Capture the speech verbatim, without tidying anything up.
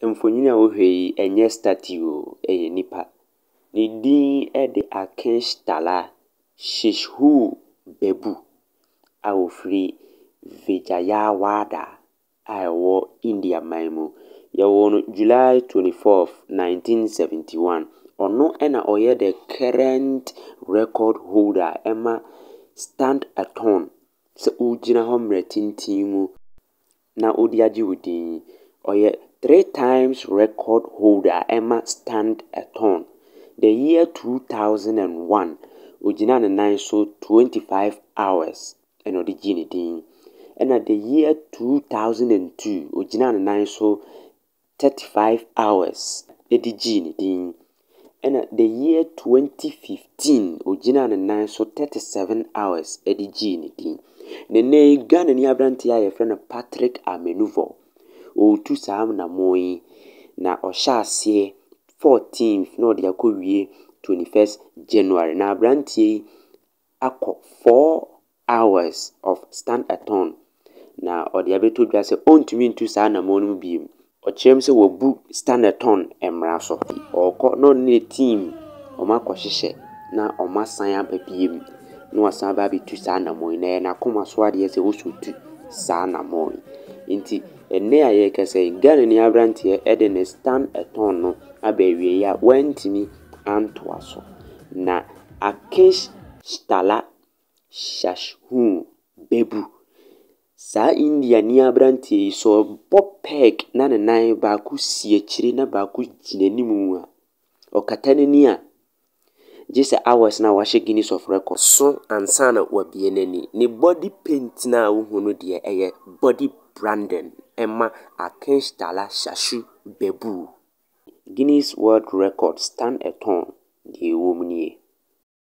Mfonyin a wohwɛ yi ɛnyɛ statue o, ɛyɛ nipa. Ne din ɛde Akinstala Shishhu Bebu a ofiri Vijayawada a ɛwɔ India man mu. Yɛwɔ no July twenty-fourth, nineteen seventy-one. Ɔno ɛna ɔyɛ the current record holder ɛma stand a Thon sɛ ogyina hɔ mmerɛ tenten mu na ɔde agye wo din. Ɔyɛ three times record holder ɛma stand a Thon. The year two thousand one, ogyina ne nan so twenty-five hours ɛna ɔde gye ne din. Ɛna the year two thousand two, ogyina ne nan so thirty-five hours ɛde gye ne din. Ɛna the year twenty fifteen, ogyina ne nan so thirty-seven hours ɛde gye ne din. Nene Ghana ni aberante a yɛfrɛ no Patrick Amenuvo. Ɔretu saa namɔ yi na ɔhyɛ aseɛ fourteenth na ɔde akɔwie twenty-first January. Na aberante yi akɔ four hours of stand a Thon na ɔde abɛtɔ dwa sɛ ɔntumi ntu saa namɔ no mu bio. Ɔkyerɛm sɛ wabu stand a Thon mmara so. Ɔkɔ na ɔne ne team ɔmo akɔhyehyɛ na ɔmo asan aba biem na wasan aba abɛtu saa namɔ yi na ɛyɛ n'akoma so adeɛ sɛ ɔsɔtu saa namɔ yi. Nti ɛnnɛ a yɛrekasa yi, Ghana ni aberanteɛ ɛde ne stand a Thon no aba awie a wantumi antoa so. Na Akinstala Shishhu Bebu, saa India ni aberanteɛ yi sɛ ɔbɔ peg na ne nan baako si akyire na baako gyina anim a ɔkata n'ani a gye sɛ hours na wahyɛ Guinness of Record so ansa na wabie n'ani. Ne body paint na wohu no deɛ ɛyɛ body branding ɛma Akinstala Shishhu Bebu. Guinness World Record stand a Thon deɛ ɛwɔ mu nie.